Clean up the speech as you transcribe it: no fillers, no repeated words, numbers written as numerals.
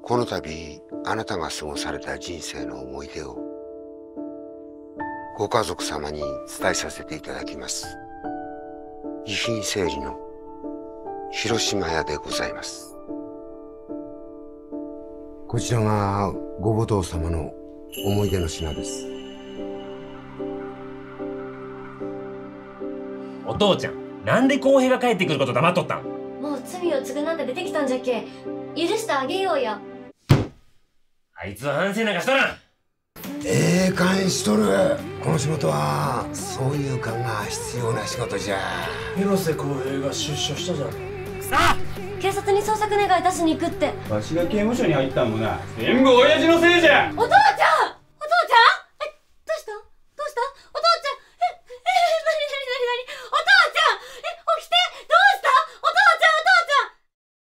この度あなたが過ごされた人生の思い出をご家族様に伝えさせていただきます。遺品整理の広島屋でございます。こちらがご母堂様の思い出の品です。 お父ちゃん、なんで公平が帰ってくること黙っとったん？ もう罪を償って出てきたんじゃけ、許してあげようや。 あいつは反省なんかしとらん。 ええ勘しとる。この仕事はそういう勘が必要な仕事じゃ。 広瀬康平が出所したじゃん。 さあ、 警察に捜索願い出しに行くって。 わしが刑務所に入ったんもな、全部親父のせいじゃ。 お父ちゃん